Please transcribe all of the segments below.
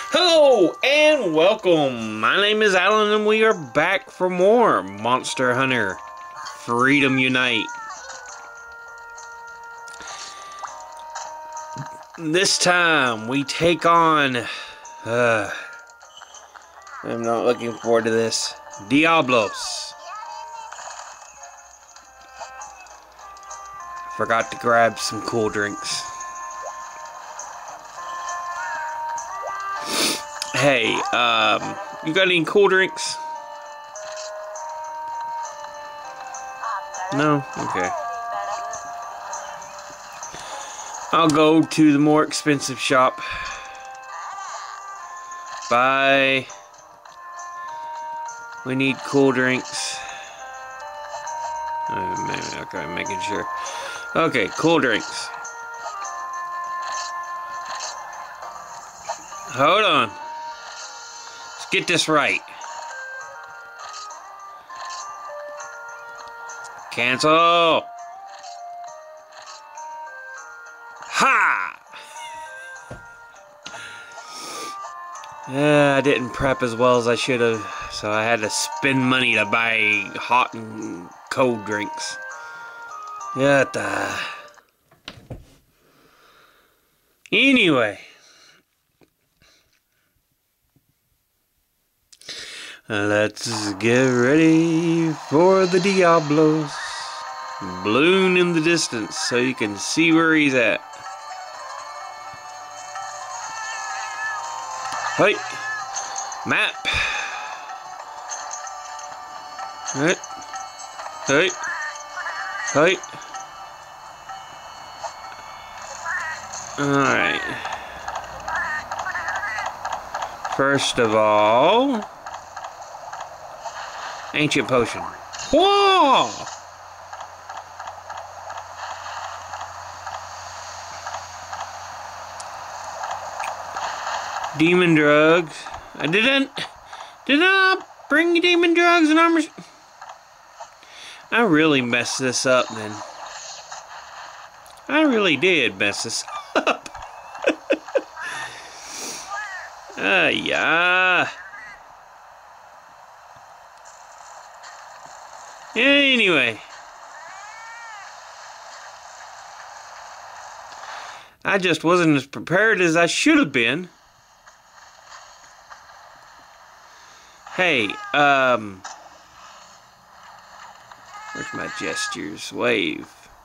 Hello and welcome. My name is Alan and we are back for more Monster Hunter Freedom Unite. This time we take on I'm not looking forward to this. Diablos. Forgot to grab some cool drinks. Hey, you got any cool drinks? No? Okay. I'll go to the more expensive shop. Bye. We need cool drinks. Okay, making sure. Okay, cool drinks. Hold on. Let's get this right. Cancel. Ha! I didn't prep as well as I should have, so I had to spend money to buy hot and cold drinks. Anyway. Let's get ready for the Diablos. Balloon in the distance so you can see where he's at. Hey, map. Right. Hey. Hey. Alright. First of all, ancient potion. Whoa! Demon drugs. I did I bring demon drugs and armor? I really messed this up then. I really did mess this up. Yeah. Anyway. I just wasn't as prepared as I should have been. Hey, where's my gestures? Wave.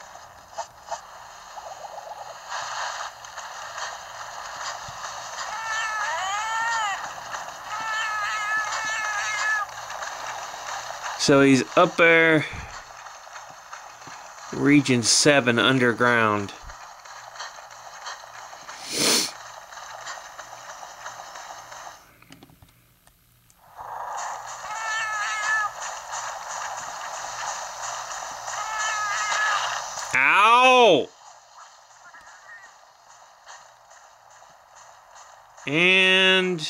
So he's up there, region 7 underground. Ow! And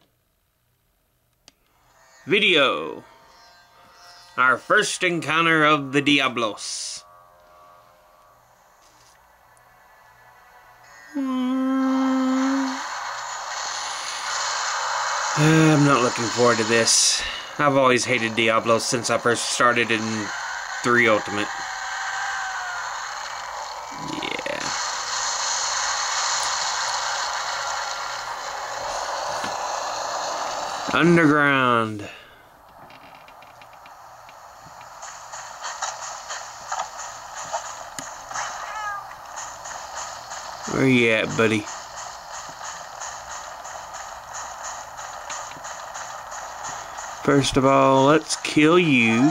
video. Our first encounter of the Diablos. I'm not looking forward to this. I've always hated Diablos since I first started in 3 Ultimate. Yeah. Underground. Where you at, buddy? First of all, let's kill you.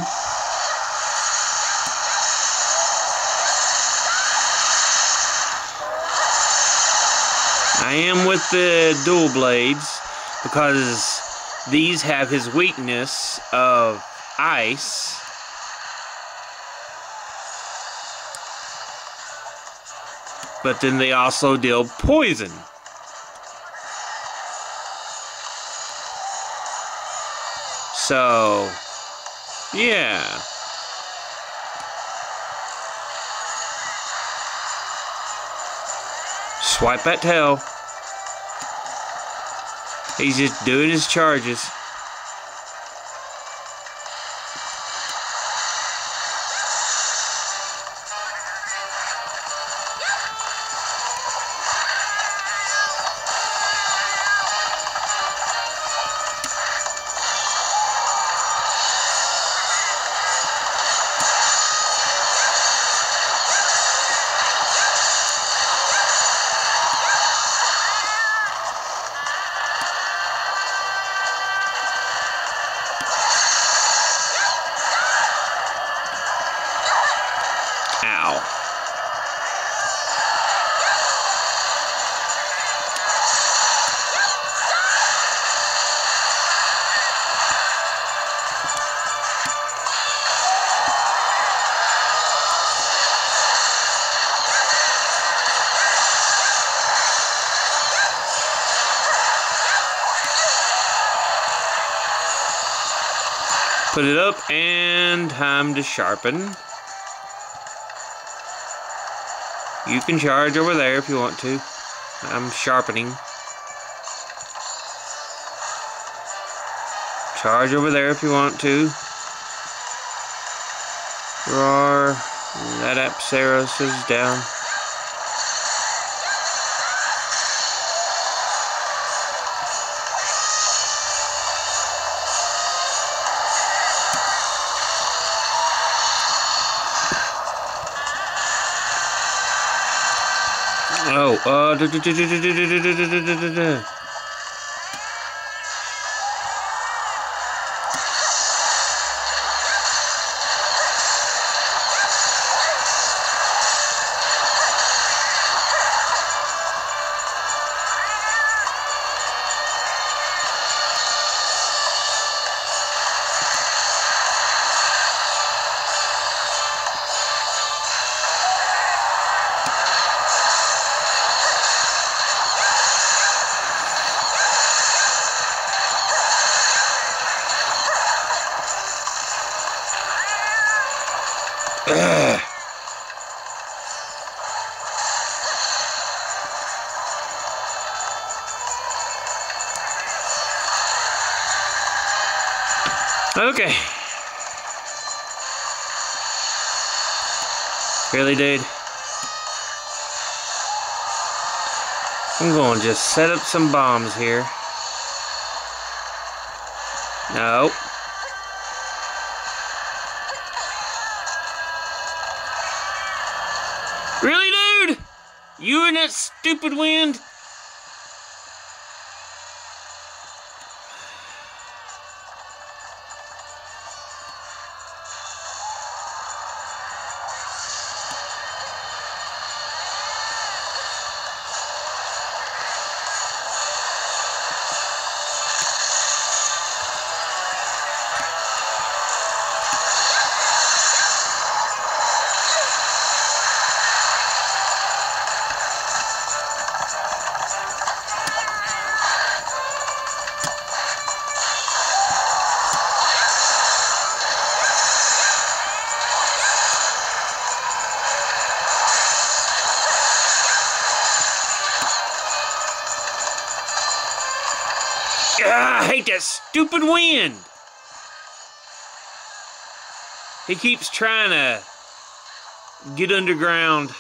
I am with the dual blades because these have his weakness of ice. But then they also deal poison. So, yeah. Swipe that tail. He's just doing his charges. Ow. Put it up and time to sharpen. You can charge over there if you want to. I'm sharpening. Charge over there if you want to. Roar. That Apsaros is down. Oh, okay. Really, dude? I'm going to just set up some bombs here. No. Really, dude? You and that stupid wind? I hate that stupid wind. He keeps trying to get underground.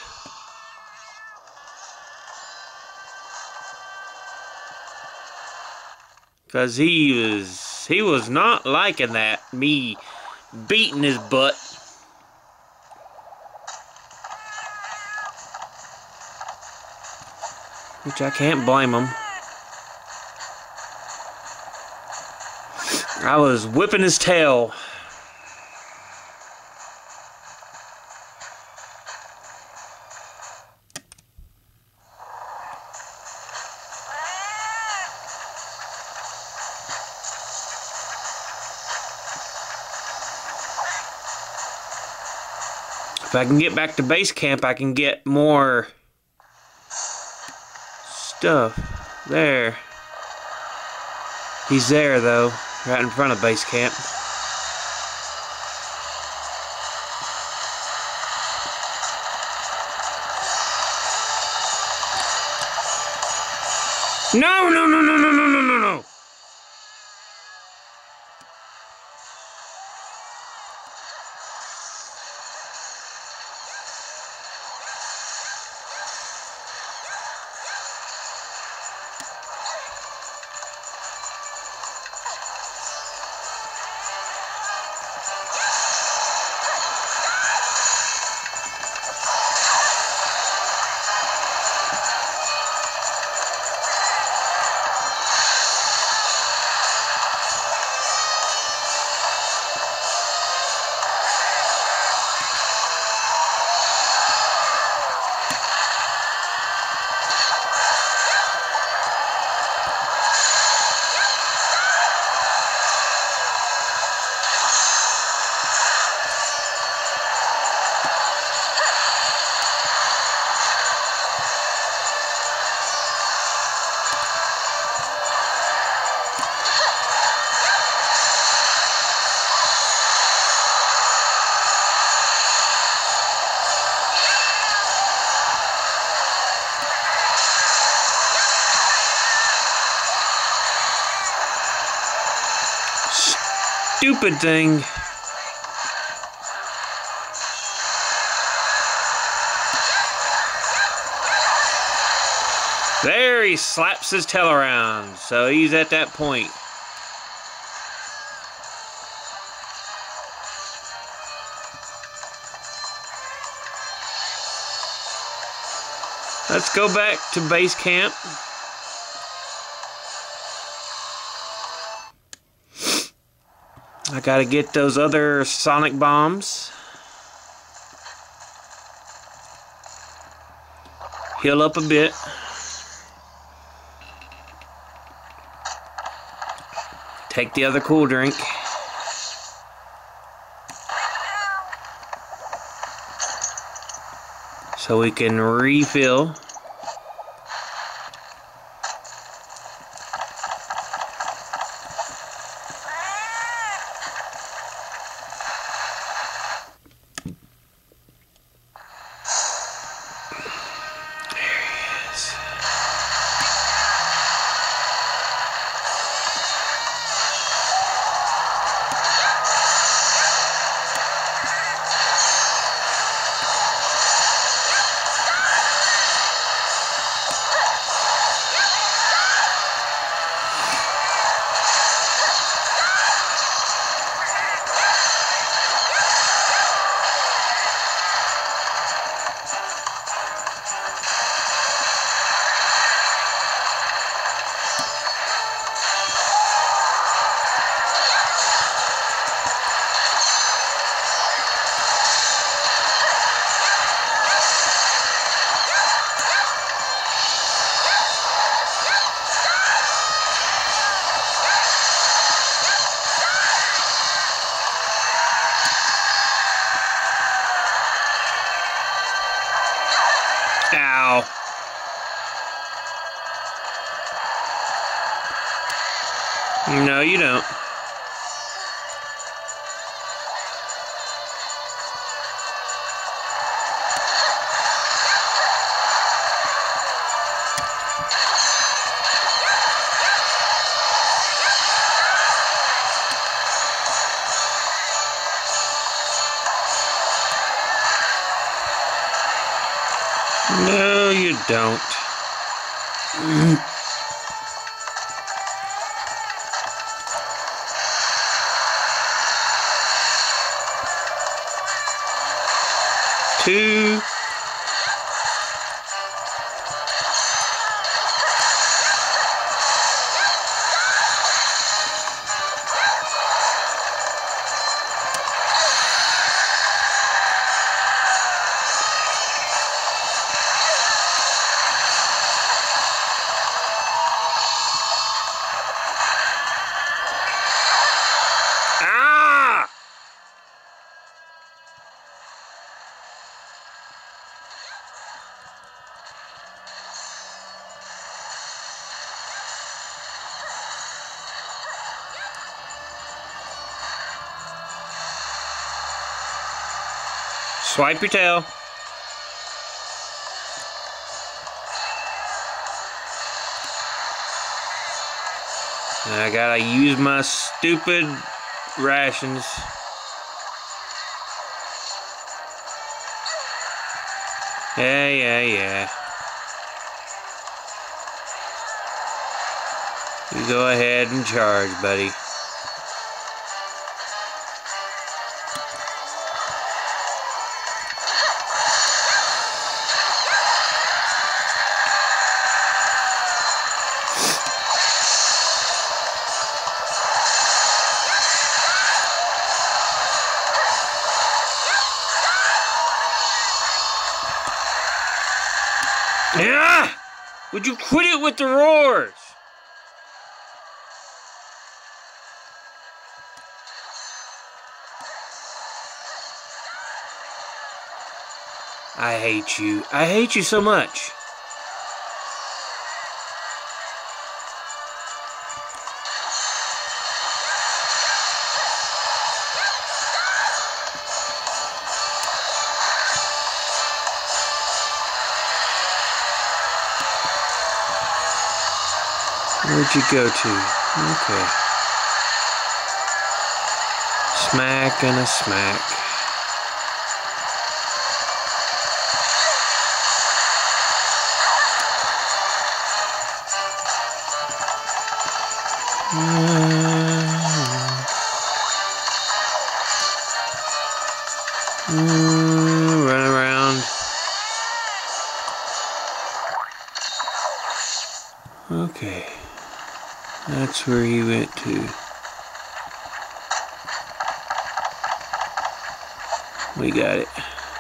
Cause he was not liking that, me beating his butt. Which I can't blame him. I was whipping his tail. If I can get back to base camp, I can get more stuff. There. He's there, though. Right in front of base camp. No, no, no, no, no, no, no, no, no. stupid thing. There, he slaps his tail around, so he's at that point. Let's go back to base camp. I gotta get those other sonic bombs. Heal up a bit. Take the other cool drink. So we can refill. Ow. No, you don't. No, you don't. Two. Swipe your tail. And I gotta use my stupid rations. Yeah. You go ahead and charge, buddy. Yeah! Would you quit it with the roars? I hate you. I hate you so much. Where'd you go to? Okay. smack and a smack. Run around. Okay. That's where he went to. We got it.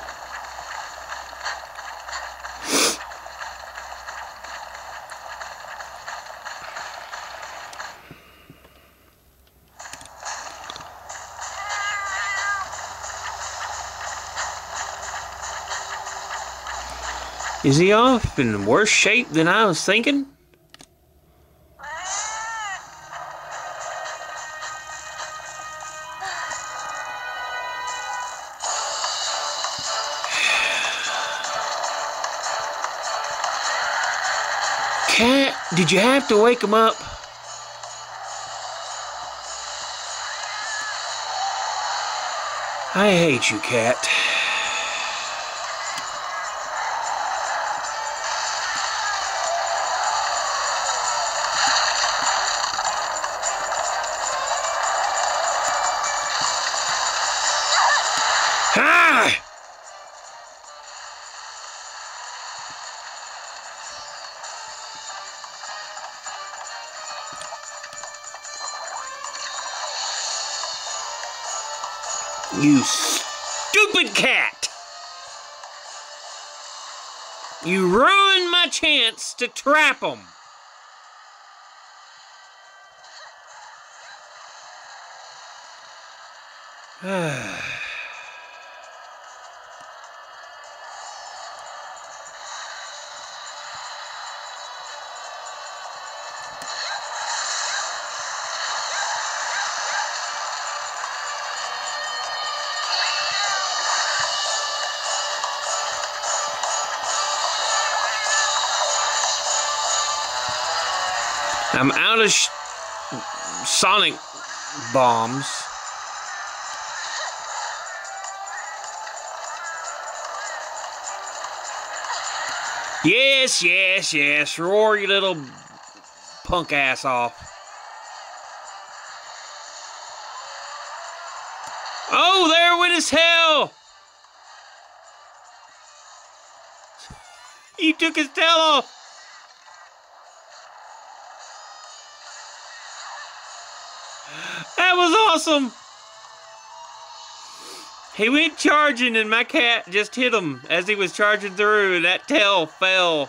Is he off in worse shape than I was thinking? Cat, did you have to wake him up? I hate you, Cat. Ah! You stupid cat! You ruined my chance to trap him. I'm out of sonic bombs. Yes, yes, yes. Roar your little punk ass off. Oh, there went his tail. He took his tail off. That was awesome. He went charging and my cat just hit him as he was charging through and that tail fell.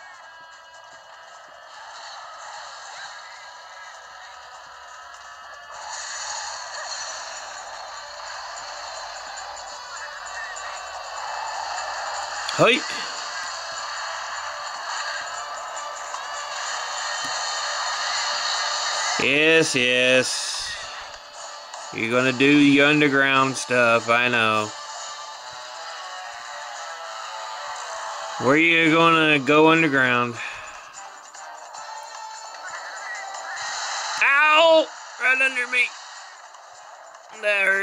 Hey. Yes, yes. You're gonna do the underground stuff, I know. Where you gonna go underground? Ow! Right under me. That hurt.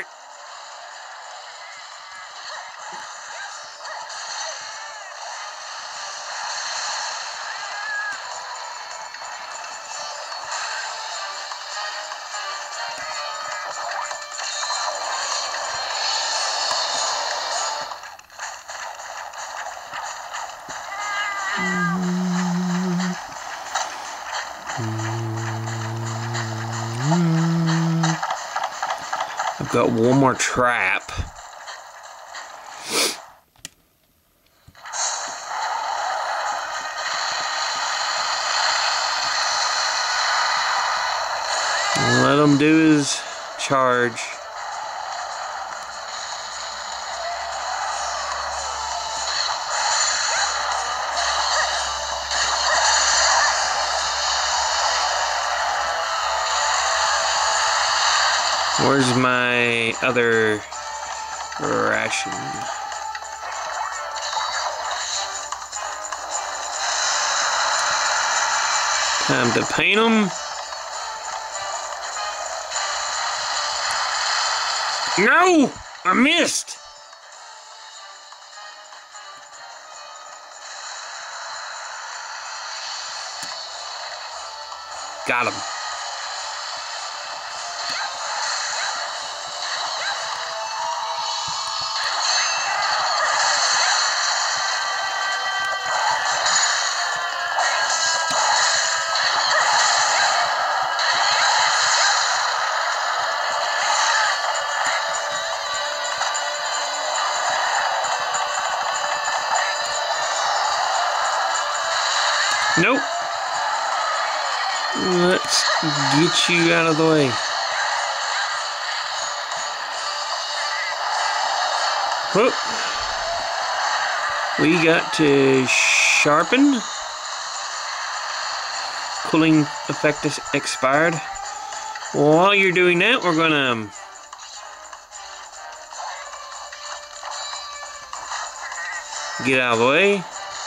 I've got one more trap. Let him do his charge. Where's my other ration? Time to paint them. No! I missed! Got him. Nope. Let's get you out of the way. Whoop. We got to sharpen. Cooling effect is expired. While you're doing that, we're gonna get out of the way.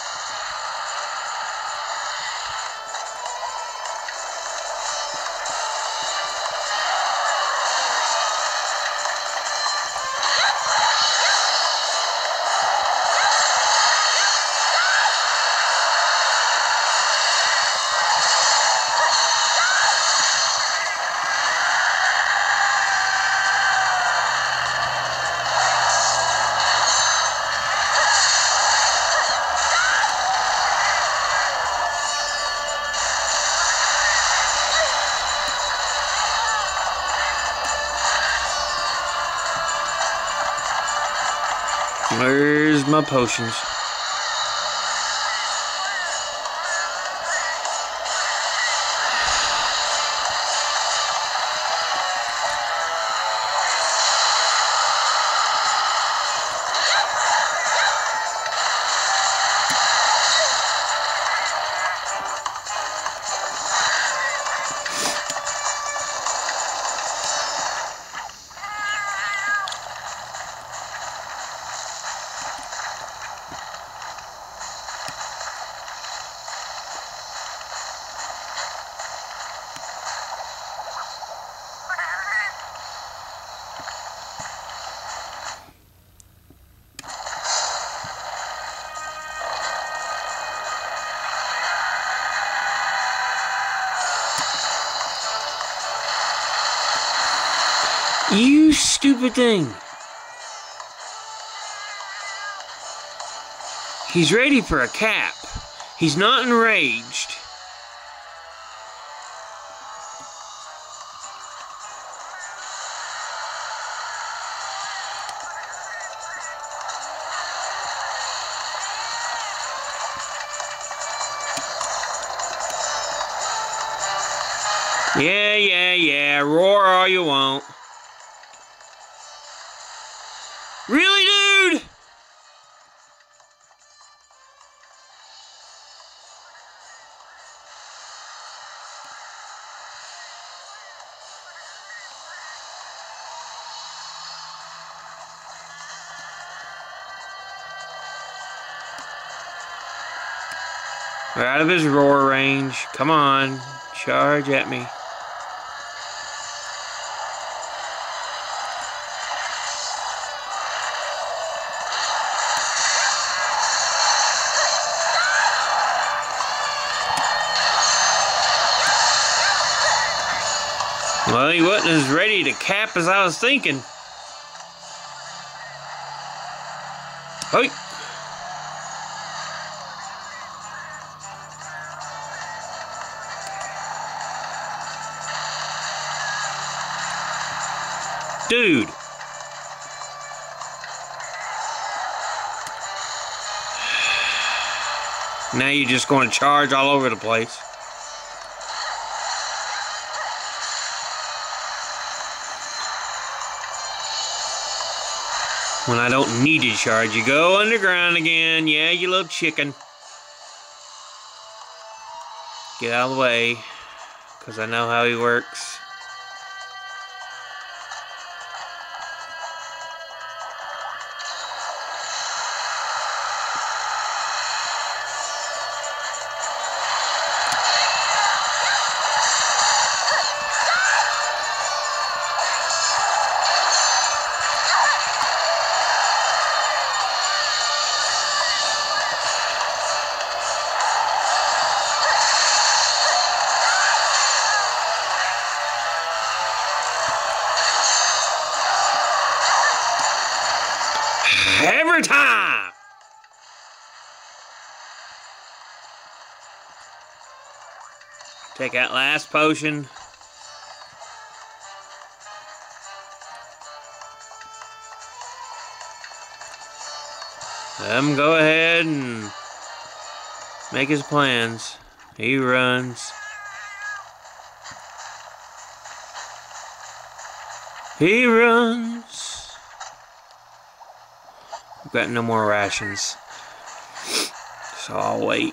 Where's my potions? You stupid thing. He's ready for a cap. He's not enraged. Yeah. Roar all you want. Really, dude? We're out of his roar range. Come on, charge at me. Well, he wasn't as ready to cap as I was thinking. Hey. Dude. Now you're just going to charge all over the place. When I don't need to charge, you go underground again. Yeah, you little chicken. Get out of the way, because I know how he works. Hammer time! Take that last potion. Let him go ahead and make his plans. He runs. He runs. I've got no more rations, so I'll wait.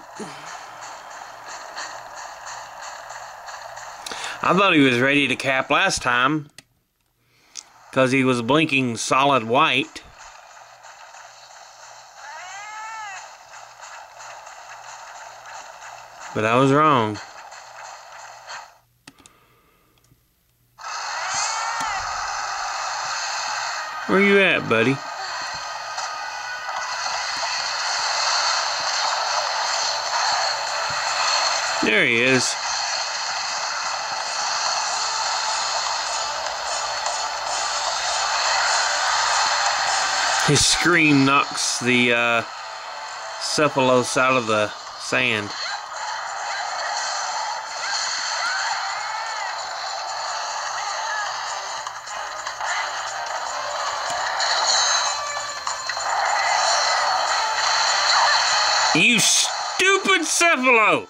I thought he was ready to cap last time because he was blinking solid white. But I was wrong. Where you at, buddy? There he is. His scream knocks the Cephalos out of the sand. You stupid Cephalos!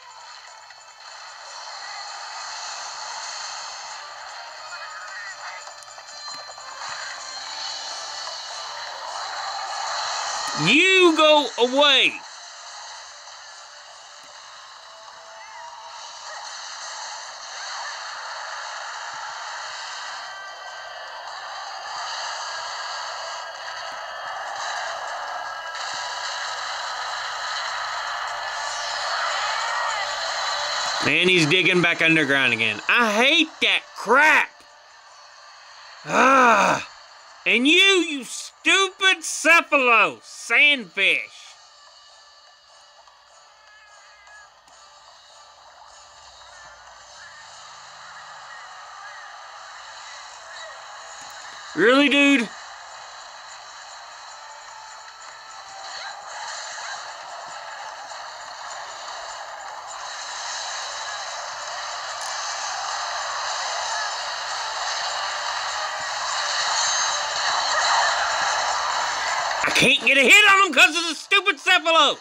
You go away! And he's digging back underground again. I hate that crap! Ah! And you stupid Cephalos, sandfish! Really, dude? I can't get a hit on him because of the stupid Cephalos!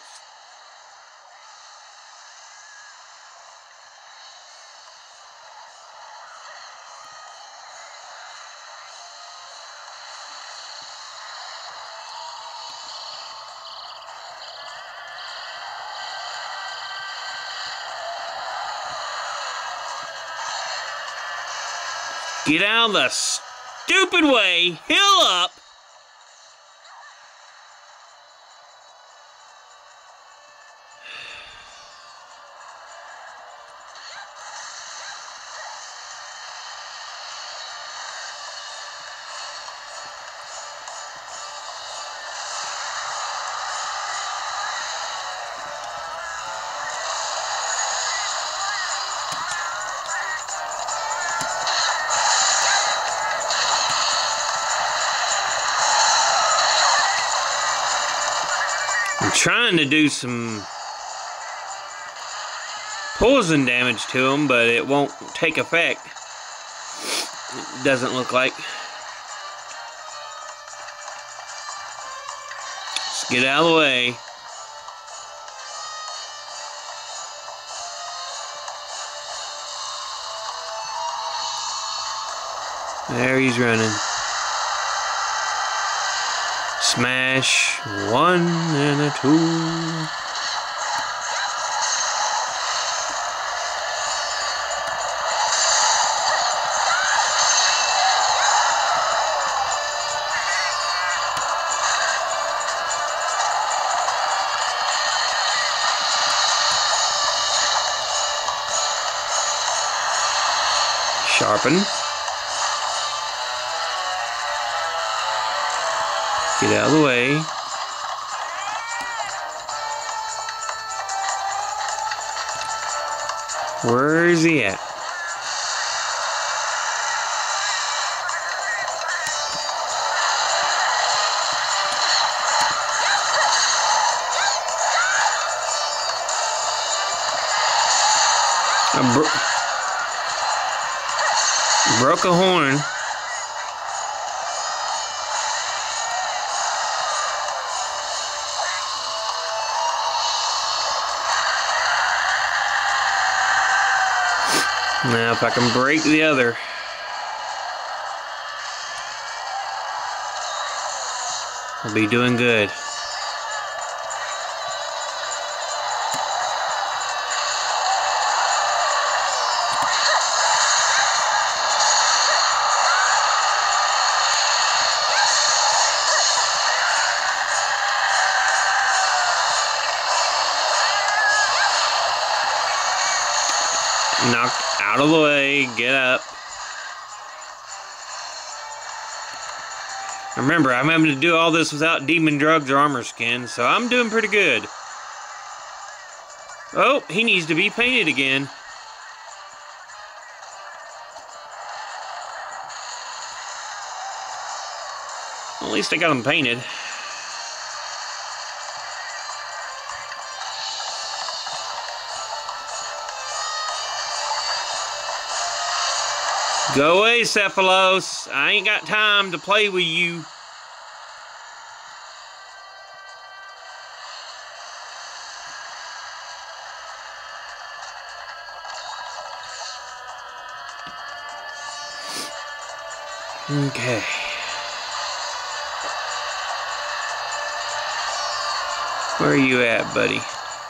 Get out of the stupid way, hill up. I'm trying to do some poison damage to him, but it won't take effect. It doesn't look like. Let's get out of the way. There he's running. Smash 1 and a 2. Sharpen. Get out of the way. Where is he at? Broke a horn. Now if I can break the other. I'll be doing good. Knocked out of the way, get up. Remember, I'm having to do all this without demon drugs or armor skin, so I'm doing pretty good. Oh, he needs to be painted again. Well, at least I got him painted. Go away, Cephalos. I ain't got time to play with you. Okay. Where are you at, buddy?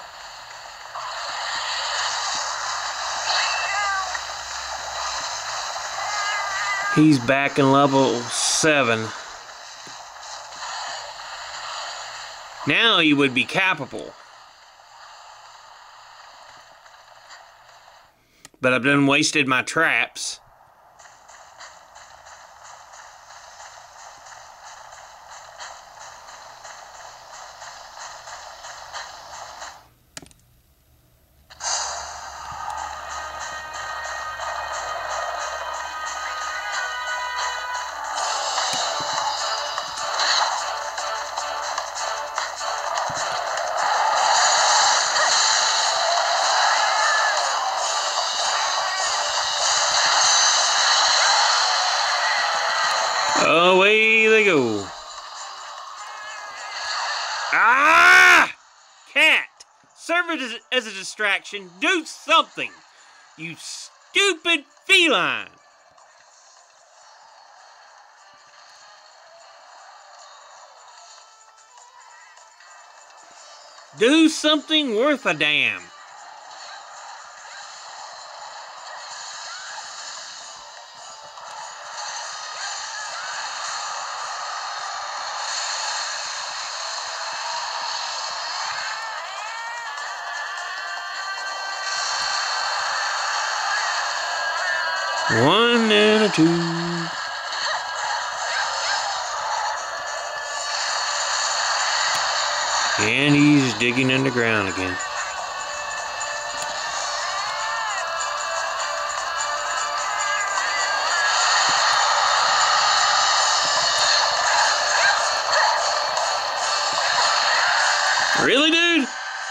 He's back in level 7. Now he would be capable. But I've done wasted my traps. Away they go. Ah! Cat! Serve it as a distraction. Do something! You stupid feline! Do something worth a damn. One and a 2. And he's digging underground again. Really, dude?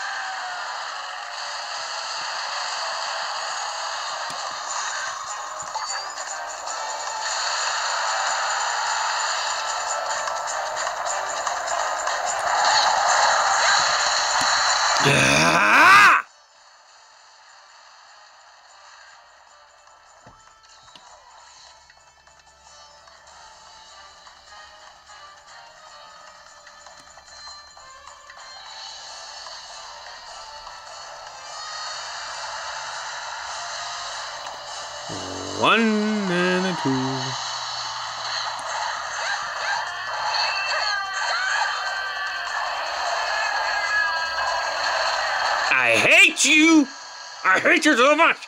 Ah! One and a 2. I hate you! I hate you so much!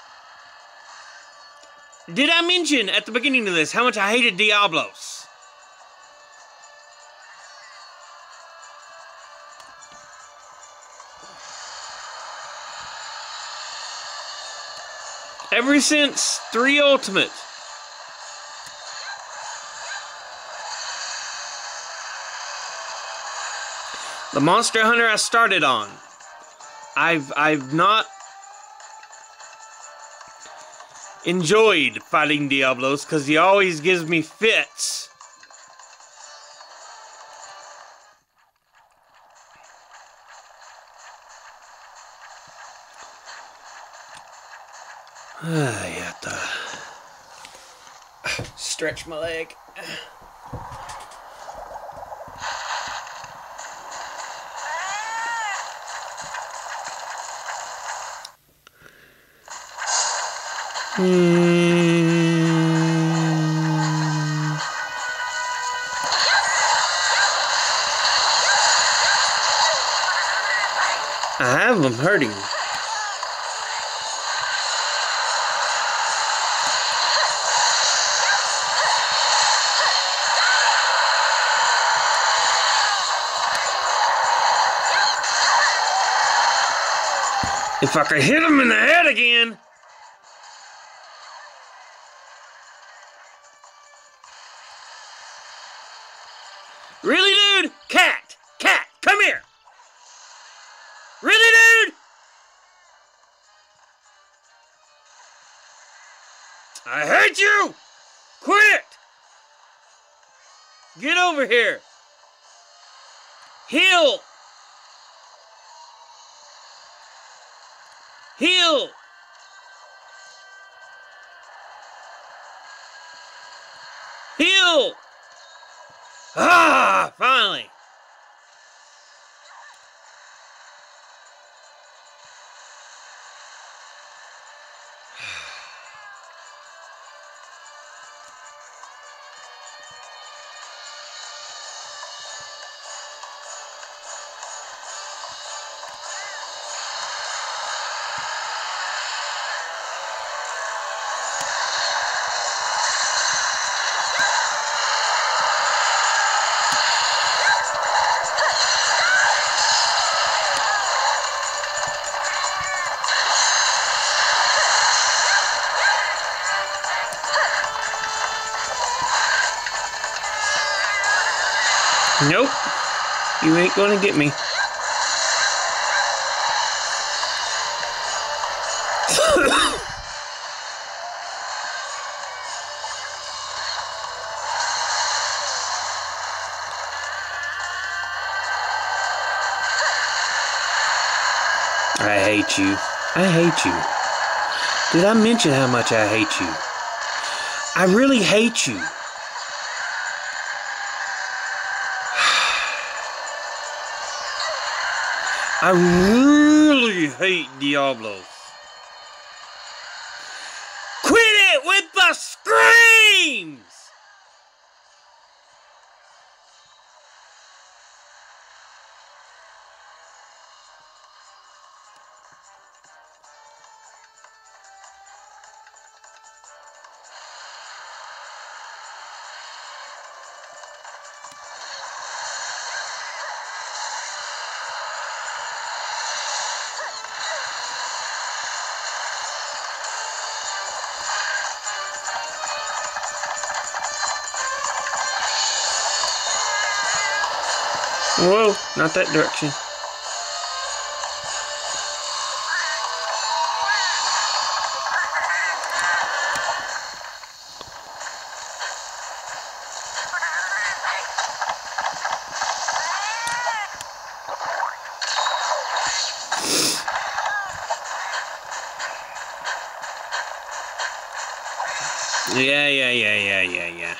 Did I mention at the beginning of this how much I hated Diablos? Ever since 3 Ultimate. The Monster Hunter I started on. I've not enjoyed fighting Diablos because he always gives me fits. I have to stretch my leg. I have them hurting. If I could hit him in the head again. Really, dude? Cat! Cat! Come here! Really, dude? I hate you! Quit! Get over here! Heal! Heal! Heal! Ah! Finally! Nope. You ain't gonna get me. I hate you. I hate you. Did I mention how much I hate you? I really hate you. I really hate Diablos. Quit it with the screams! Whoa, not that direction. Yeah.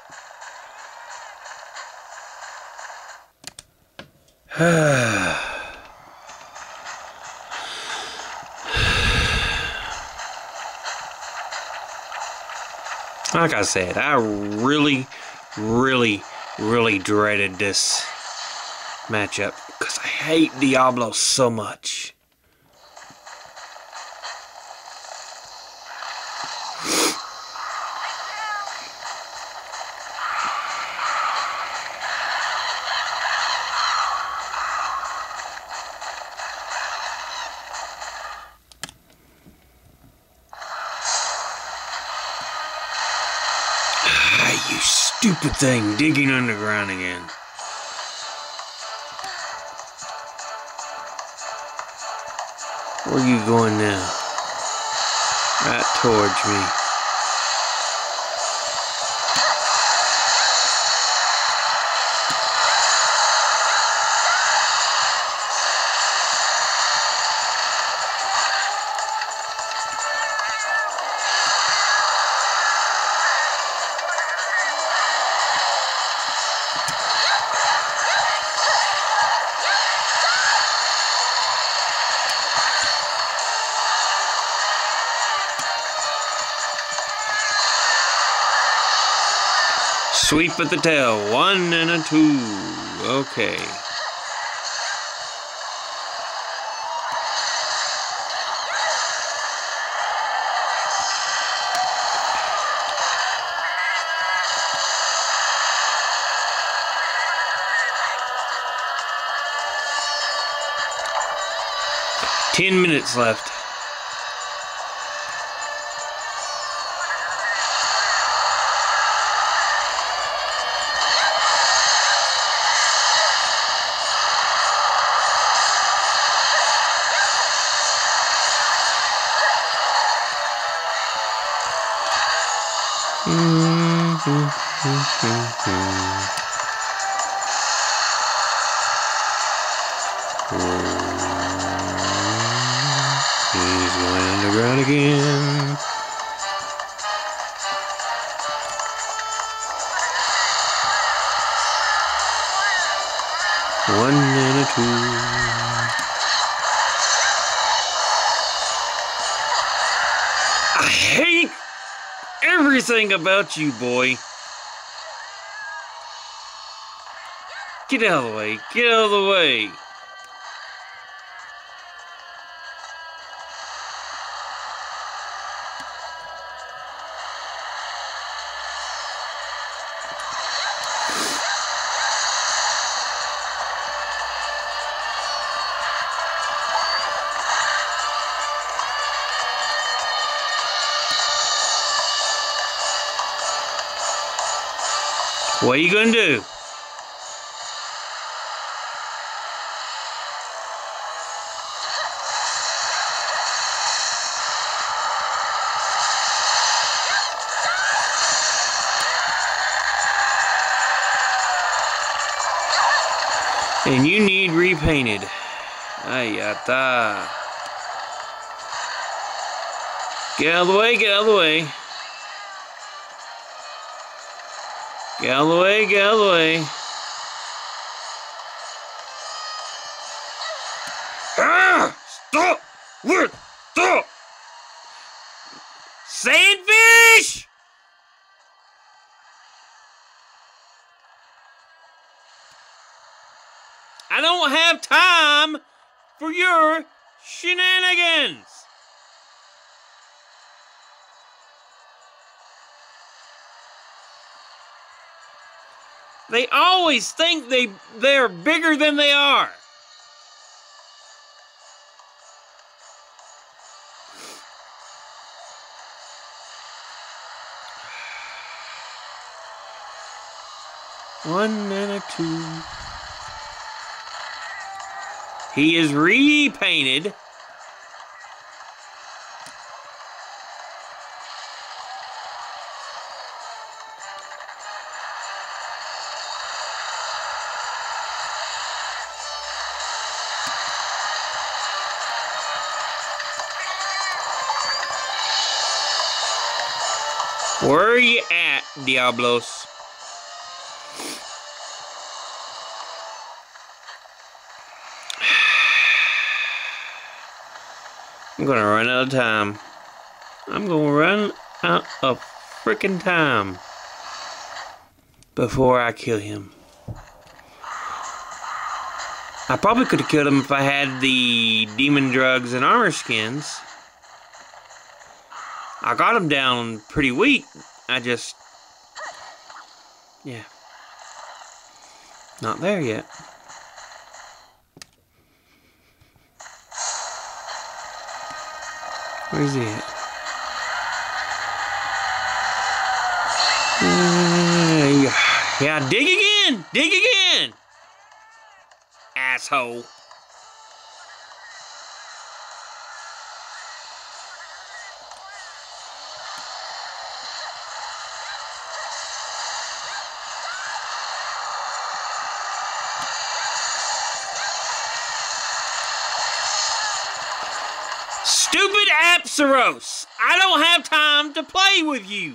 Like I said, I really dreaded this matchup because I hate Diablo so much. You stupid thing, digging underground again. Where are you going now? right towards me. Sweep at the tail. 1 and a 2. Okay. Ten minutes left. He's going underground again. One and a 2. I hate everything about you, boy. Get out of the way. Get out of the way. What are you gonna do? And you need repainted. Ay, yata. Get out of the way, get out of the way. Get out of the way, get out of the way. Ah! Stop! Look! Stop! Sandfish! I don't have time for your shenanigans. They always think they're bigger than they are. One and a 2. He is repainted. Where are you at, Diablos? I'm gonna run out of time. I'm gonna run out of freaking time before I kill him. I probably could have killed him if I had the demon drugs and armor skins. I got him down pretty weak. Yeah. Not there yet. Where's he at? Yeah, dig again! Dig again! Asshole. Apsaros! I don't have time to play with you!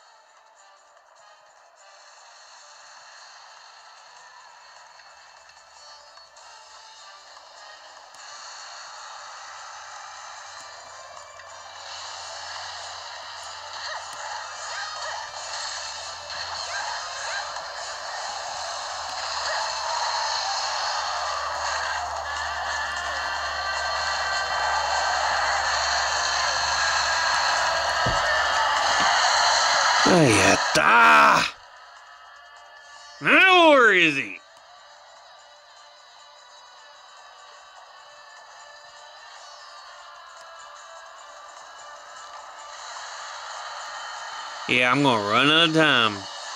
Ahí está. Now where is he? Yeah, I'm gonna run out of time.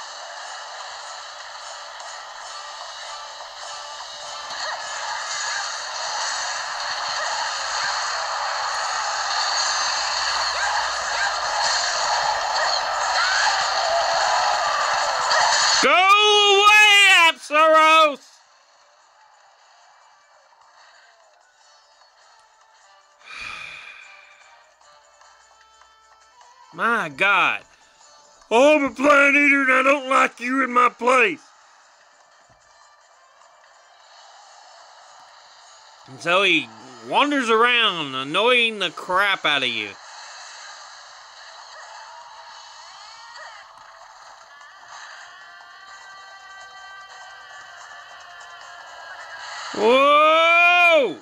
Go away, Apsaros! My God. Oh, I'm a plant eater and I don't like you in my place. And so he wanders around, annoying the crap out of you. Whoa!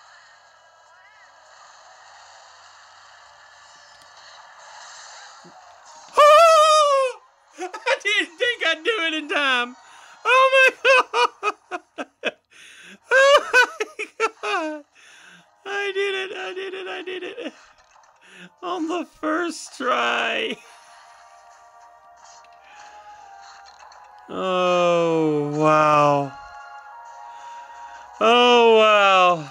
Oh! I didn't think I'd do it in time. Oh my God! Oh my God! I did it! On the first try. Oh, wow. Oh, wow.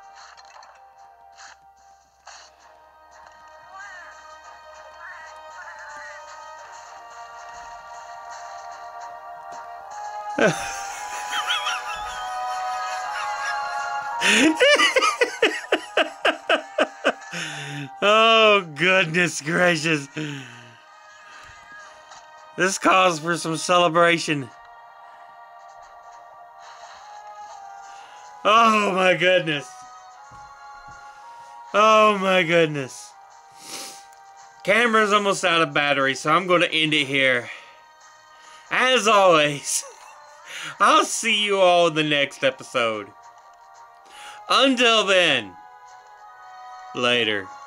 Oh, goodness gracious. This calls for some celebration. Oh my goodness. Oh my goodness. Camera's almost out of battery, so I'm going to end it here. As always, I'll see you all in the next episode. Until then, later.